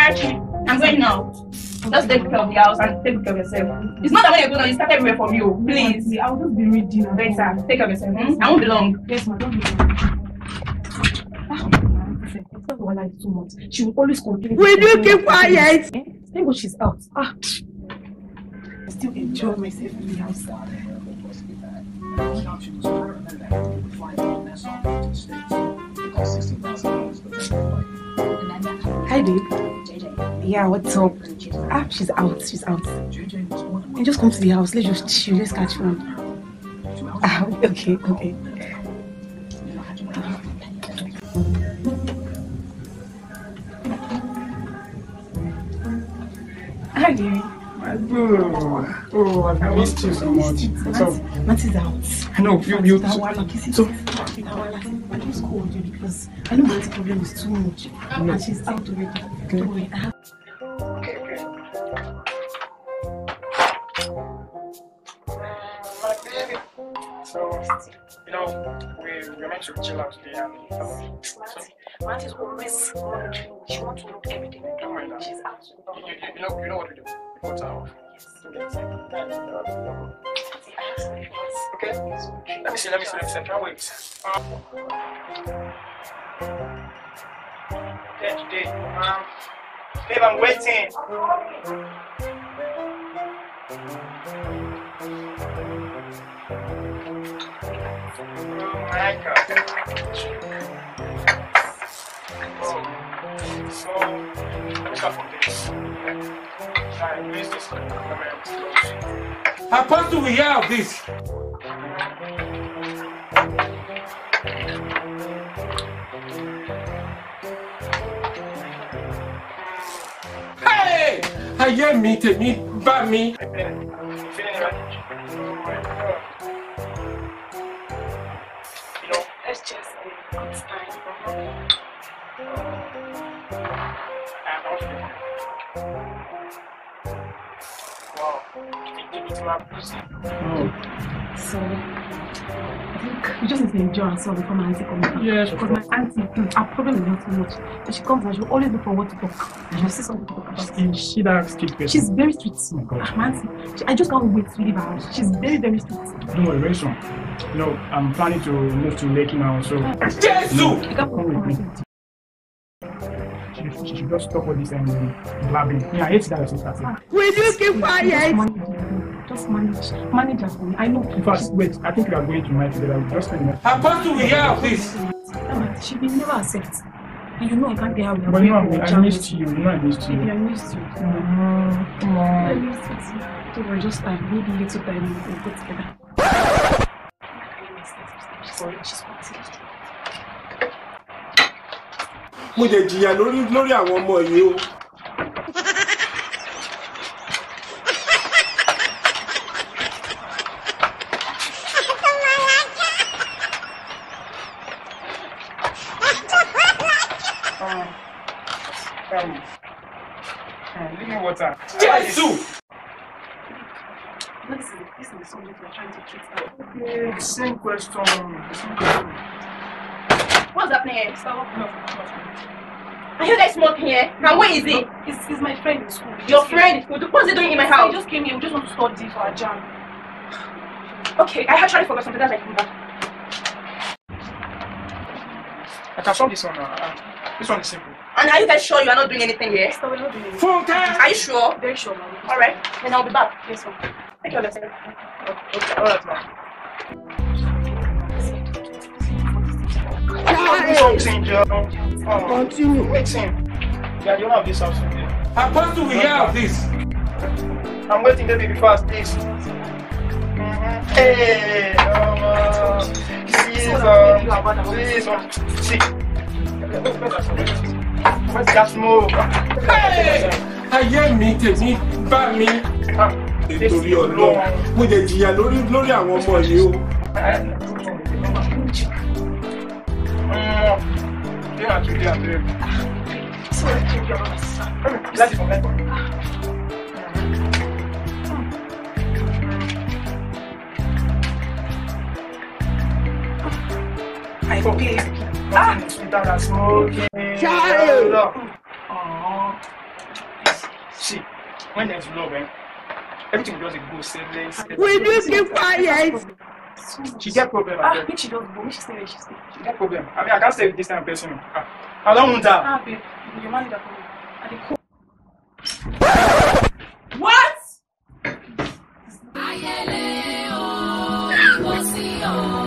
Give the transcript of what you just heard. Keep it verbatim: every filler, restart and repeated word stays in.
Amarachi, I'm going now. Just take care of the house and take care of yourself. It's not that when you're going to start everywhere from you. Please. I'll just be reading. Better. Take care of yourself. Hmm? I won't be long. Yes, ma. Don't be long. Ah, too much. She will always complain. Will you keep quiet? Then when she's out. Ah. I still enjoy myself in the house. Hi, babe. Yeah, what's up? Ah, she's out. She's out. And just come to the house. Let's just chill. Let's catch one. Ah, okay, okay. Hi, dearie. Oh, oh, I missed you so much. So, Matty's out. I know, you, you, so, so, I just called you because I know Matty's problem is too much. No. And she's out already. Okay. Don't worry. Okay, okay. So, you know, we, we're meant to chill out today and um, so, Matty's always monitoring. She wants to know everything. Don't mind that. She's out. You, you, you, know, you know what to do. You put her off. Yes. Okay. Let me see, let me see, let me see. I can't wait. Okay, today, um, babe, I'm waiting. Oh my God. Oh. So, let me start from this. I miss this comment. How fast do we hear of this? Hey! I hear me, take me, bad me. I'm feeling it right. You know, Let's just say it's time. wow, it's my pussy. So, I think we just need to enjoy ourselves before my auntie comes back. Yes, because my auntie, our problem is not too much. When she comes and she'll always look for what to talk. And she'll see something to talk about. Is she that strict person? She's very strict. Oh my God. My auntie, she, I just can't wait to leave her house. She's very, very strict. Don't worry, very soon. No, I'm planning to move to Lekki now, so. Jesus! You can't Come with me. She, she should just stop all this and um, blabbing. Yeah, I hate that sister. Will you keep quiet? Just manage. Manage her for me. I know. In fact, wait, I think we are going to night together. We'll just spend the night. How fast do we hear of this? She will never accept. And you know I can't get her. But you know, I, I missed you. You know, I missed you. Yeah, I missed you. Mm-hmm. Come I on. missed you. Don't worry, just time. Maybe little time we'll go together. Sorry, she's confused. Mo jẹ jìyà lórí lórí àwọn ọmọ yìí o. Um, um, um, give me water. Jesus! This is, this is the subject we're trying to treat now. Okay, same question. What's happening here? No, no. Are you guys smoking here? And where is he? It's, it's my friend in school. Your friend is good. What's he doing in my He house? just came here. We just want to study for a jam. Okay, I actually forgot something. That's like come back. I can solve this one now. Uh, this one is simple. And are you guys sure you are not doing anything here? So we're not doing it. Funke! Are you sure? Very sure, ma'am. Alright, then I'll be back. Yes, ma'am. Take care of yourself. Okay, alright, man. Something, Joe. Oh, Continue. waiting. Yeah, you have this house today. How fast do we hear of this? I'm waiting there before I please. Mm-hmm. Hey, um, uh, please, um, please, um, see. Where's that smoke? Hey! I hear me, take me, bad me. Nítorí Ọlọ́run, mo jẹ jìyà lórí lórí àwọn ọmọ yìí o. Yeah, today I'm doing. Sorry, to your house. That's it for me. I did. Ah! Sweeter than smoking. Child! Aww. See, when there's love, eh, everything will just go seamless. Will you keep quiet? She get problem. Ah, Ah, make she don't go. Make she stay where she stay. she get problem. I mean, I can't stay with this kind of person. Ah, I don't want that. Ah, babe, you manage that for me. I dey call. What? Ayẹlẹ o, ìwọ sí o.